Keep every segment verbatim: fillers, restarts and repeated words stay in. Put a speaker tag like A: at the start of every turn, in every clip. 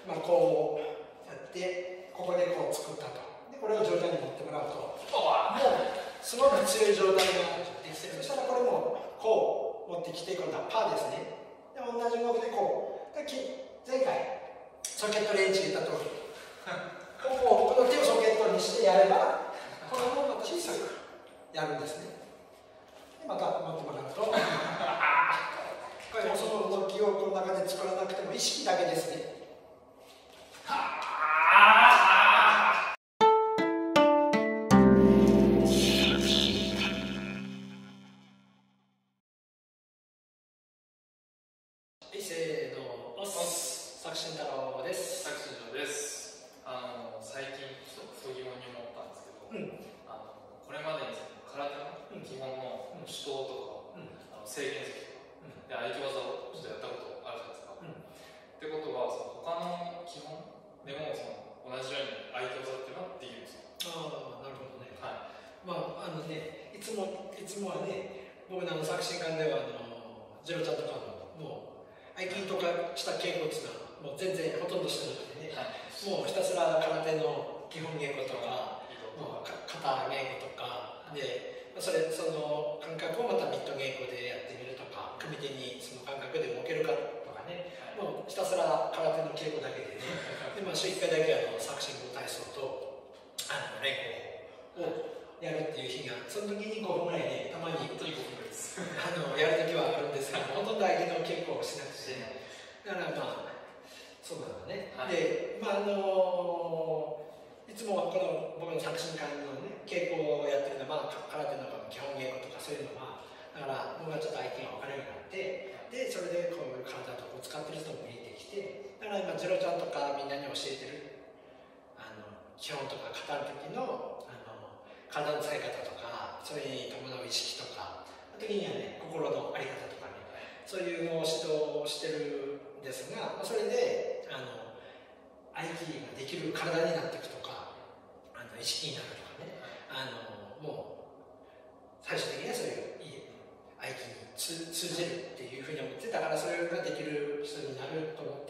A: まあ、こうやってここでこう作ったと。でこれを上手に持ってもらうともうすごく強い状態ができてる。そしたらこれもこう持ってきて今度はパーですね。で同じ動きでこうで前回ソケットレンチ言った通りこここの手をソケットにしてやればこのまま小さくやるんですね。でまた持ってもらうとこれもその動きをこの中で作らなくても意識だけですね。せーの、おっす。作新太郎です。
B: 作新城です。あの最近ちょっとふと疑問に思ったんですけど、うん、あのこれまでに空手の基本の手刀とか、うん、あの制限突きとか、うん、で合気技をちょっとやったことあるじゃないですか。うん、ってことはその他の基本でもその同じように合気技っていうのはできるんですか？あ
A: あ、なるほどね。はい。まああのね、いつもいつもはね、僕のあの作新館ではあのジロちゃんとかももう合気とかした稽古っていうのはもう全然ほとんどしてなくてね、はい、もうひたすら空手の基本稽古とか、もう型稽古とかで、それその感覚をまたミット稽古でやってみるとか、組手にその感覚で動けるかとかね、もうひたすら空手の稽古だけでね、でまあ週いっかいだけあの作新語体操とあの連呼をやるっていう日が、その時にごふんぐらいね、たまに本当にごふんぐらいですあのやる時はあるんですけど、ほとんど相手の稽古をしなくて、だからまあそうなんだね。はい、で、まああのいつもこの僕の作新館のね稽古をやってるのは、まあ、空手の基本稽古とかそういうのは、だから僕がちょっと相手が分かるようになって、でそれでこういう体とかを使ってる人も見えてきて、だから今ジロちゃんとかみんなに教えてるあの基本とか語る時の体の使い方とか、それに伴う意識とか、時にはね、心の在り方とかね、そういうのを指導してるんですが、それであの合気ができる体になっていくとか、あの意識になるとかね、あのもう最終的にはそういう合気に通じるっていうふうに思って、だからそれができる人になると思って、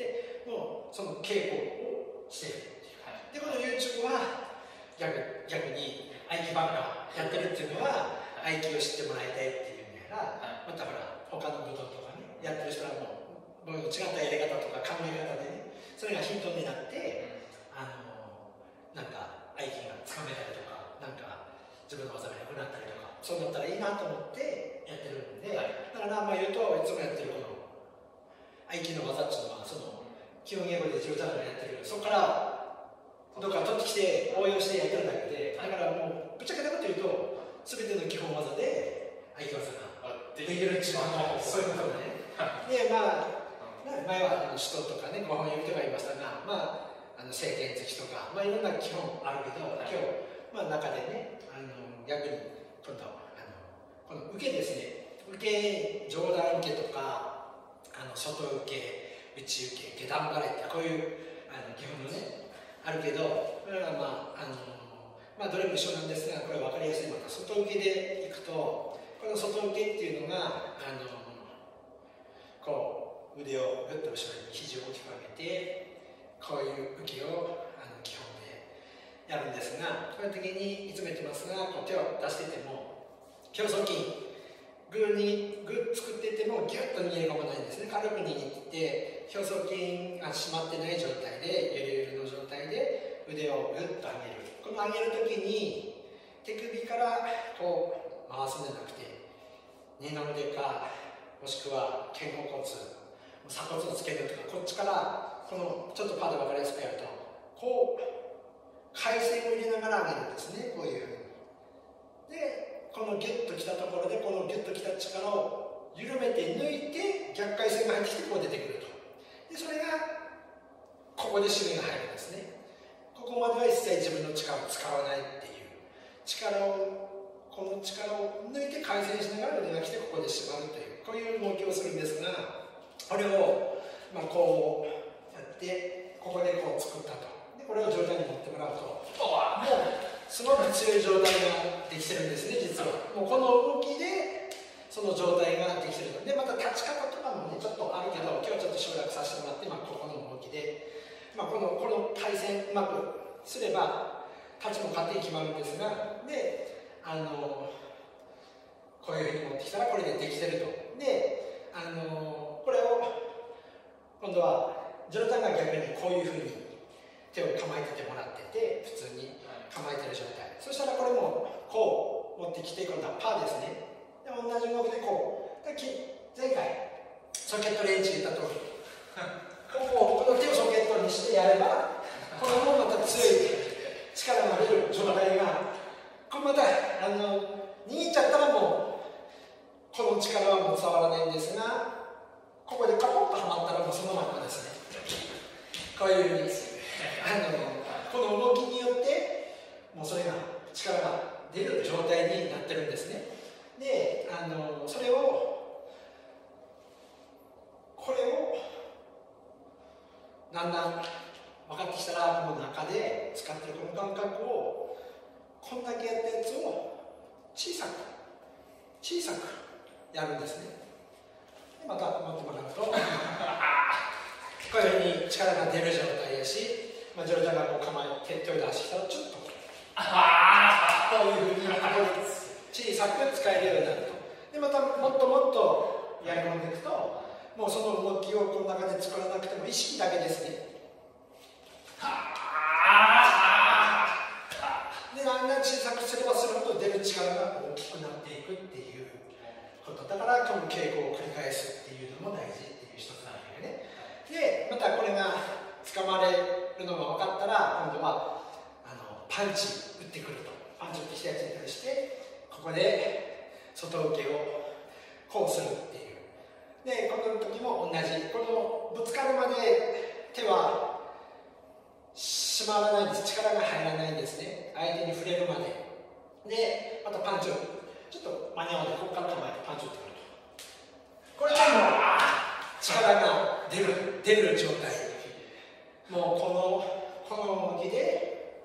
A: もうその稽古をしてるっていう。で、この YouTube は逆, 逆に合気ばっかやってるっていうのは合気を知ってもらいたいっていうのやら、またほら他の武道とかねやってる人はもう僕の違ったやり方とか考え方でね、それがヒントになってあのなんか合気がつかめたりとか、なんか自分の技が良くなったりとか、そうなったらいいなと思ってやってるんで、だからまあ言うといつもやってるこの合気の技っていうのは、その基本英語でじゅうたんがやってる、そこからどっか取ってきて応用してやってるだけで、だからもうぶっちゃけたこと言うと全ての基本技で合気技ができるっていうのはそういうことね。でまあ前は手刀とかねごほん指とか言いましたが、まああの正拳突きとか、まあいろんな基本あるけど、今日まあ中でねあの逆に今度あのこの受けですね、受け上段受けとかあの外受け内受け下段払いってこういうあの基本のねあるけど、これはまああのまあどれも一緒なんですが、これ分かりやすい、また外受けでいくと、この外受けっていうのがあのこう腕をぐっと後ろに肘を大きく上げて、こういう受けをあの基本でやるんですが、こういう時にいつも言ってますが、こう手を出してても胸側筋グーにグッ作っていてもギュッと握り込まないんですね。軽く握って表層筋が締まってない状態で、ゆるゆるの状態で腕をグッと上げる。この上げるときに手首からこう回すんじゃなくて、二の腕かもしくは肩甲骨、鎖骨をつけるとか、こっちからこのちょっとパーで分かりやすくやると、こう回線を入れながら上げるんですね。こういうふうに。でこのギュッときたところで、このギュッときた力を緩めて抜いて逆回線が入ってきてこう出てくると。でそれがここで締めが入るんですね。ここまでは一切自分の力を使わないっていう力を、この力を抜いて回線しながら腕が来てここで締まるという、こういう動きをするんですが、これを、まあ、こうやってここでこう作ったと。でこれを上手に持ってもらうと、もうすごく強い状態ができてるんですね、実は。もうこの動きでその状態ができてるので、また立ち方とかもねちょっとあるけど、今日はちょっと省略させてもらって、まあ、ここの動きで、 まあ、このこの回線うまくすればタッチも勝手に決まるんですが、であのこういうふうに持ってきたらこれでできてると。であのこれを今度はジョナタンが逆にこういうふうに手を構えててもらってて、普通に構えてる状態、そしたらこれもこう持ってきて、今度はパーですね。で同じ動きでこう、で前回ソケットレンチ言った通りこここの手をソケットにしてやれば、このままた強い力が出る状態が、これまたあの握っちゃったらもうこの力はもう伝わらないんですが、ここでカポッとはまったらもうそのままですね。こういうふうにあのこの動きによってもうそれが力が出る状態になってるんですね。であのそれをこれをだんだん分かってきたら、この中で使ってるこの感覚をこんだけやったやつを小さく小さくやるんですね。でまた持ってもらうとこういうふうに力が出る状態やし、まあ、ジョルジャがこう構えて手を出してきたらちょっとこういうふうに小さく使えるようになると。でまたもっともっとやり込んでいくと、もうその動きをこの中で作らなくても意識だけですね。でだんだん小さくすればするほど出る力が大きくなっていくっていうこと。だからこの稽古を繰り返すっていうのも大事っていう一つなんだよね。でまたこれが掴まれるのが分かったら、今度はあのパンチ打ってくると。パンチ打ってきたやつに対してここで外受けをこうするっていう。でこの時も同じ、このぶつかるまで手は締まらないんです。力が入らないんですね、相手に触れるまで。でまたパンチをちょっと間に合わない、ここから構えてパンチを打ってくると。これはもう力が出る出る状態、もうこのこの動きで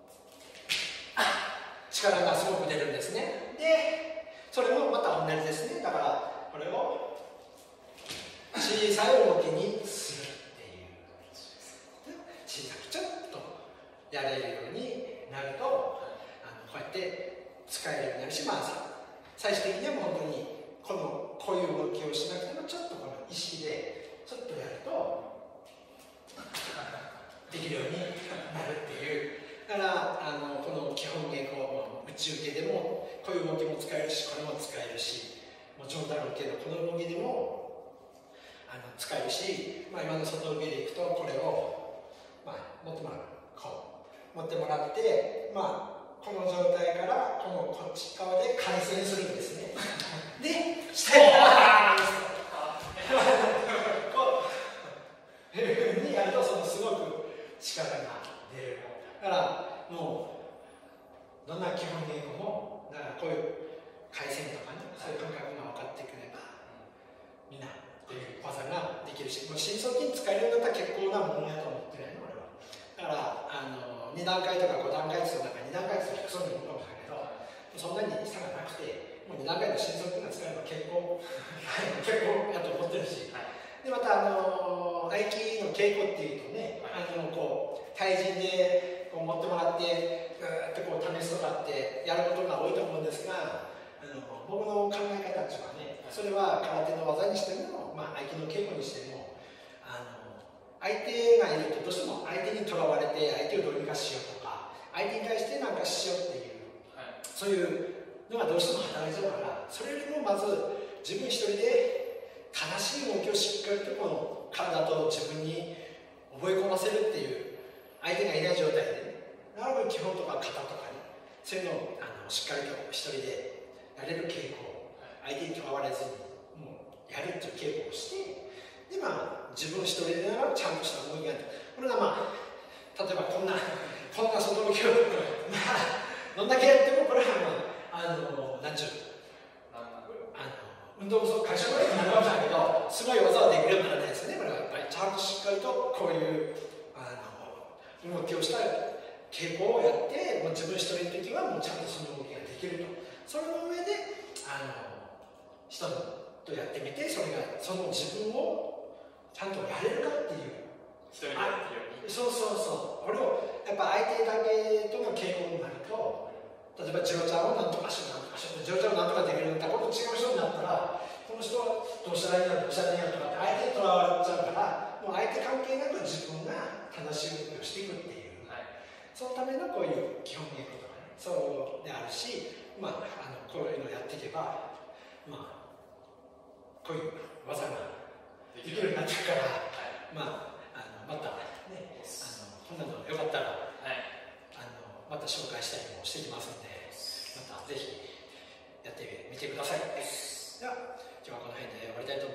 A: 力がすごく出るんですね。でそれもまた同じですね。だからこれを小さい動きにするっていう、小さくちょっとやれるようになると、あのこうやって使えるようになるし、まあ最終的にはもう本当にこのこういう動きをしなくても、ちょっとこの意識でちょっとやるとできるようになるっていう。だからあのこの基本稽古、宇宙系でもこういう動きも使えるし、これも使えるし、もちろんダル系のこの動きでもあの使えるし、まあ、今の外受けでいくとこれを、まあ、持ってもらう、こう持ってもらって、まあ、この状態からこのこっち側で回旋するんですね。で下にこういうふうにやると、そのすごく力が出る。だからもうどんな基本稽古も、だからこういう回線とかね、そういう感覚が分かってくればみんなこういう技ができるし、もう深層筋使えるようになったら結構なものやと思ってないの俺は。だからあのに段階とかご段階数の中に段階数ひゃくそにいるかもしれないけど、そんなに差がなくて、もうに段階の深層筋が使えば結構結構やと思ってるし、でまたあの合気の稽古っていうとね、あのこう対人でこう持ってもらってぐーっとこう試すとかってやることが多いと思うんですが、あの僕の考え方っていうのはね、それは空手の技にしても、まあ、合気の稽古にしても、あの相手がいるとどうしても相手にとらわれて相手をどうにかしようとか、相手に対して何かしようっていう、はい、そういうのがどうしても働いちゃうから、それよりもまず自分一人で正しい動きをしっかりとこの体と自分に覚え込ませるっていう、相手がいない状態で、ね、なるべく基本とか型とかね、そういうのをあのしっかりと一人でやれる稽古を相手にとらわれずにもうやるっていう稽古をして、でまあ自分一人でながらちゃんとした動きがある。これがまあ例えばこんなこんな外動きをまあどんだけやってもこれはまああの何ちゅう運動不足解消になるかもしれないけど、すごい技はできるようにならないですよね。これはやっぱりちゃんとしっかりとこういうあの動きをした稽古をやって、もう自分一人の時はもうちゃんとその動きができると。それの上であの人とやってみて、それがその自分をちゃんとやれるかっていう、
B: 一人でやってるように、
A: そうっぱ相手だけとの傾向になると、例えばジロちゃんをなんとかしようなんとかしよう、ジロちゃんをなんとかできるんだったら、今度違う人になったら、この人はどうしたらいいんだどうしたらいいんだとかって相手にとらわれちゃうから、もう相手関係なく自分が正しい動きをしていくっていう、はい、そのためのこういう基本言語とかね、そうであるし、まあ、あのこういうのをやっていけば、まあ、こういう技ができるようになってるから、はい、まあ、あのまたね、あのこんなのよかったら、はい、あのまた紹介したりもしていきますので、またぜひやってみてください。では、今日はこの辺で終わりたいと思います。